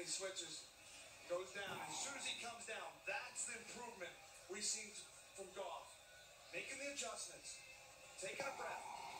he switches, goes down. As soon as he comes down, that's the improvement we've seen from Goff. Making the adjustments, taking a breath.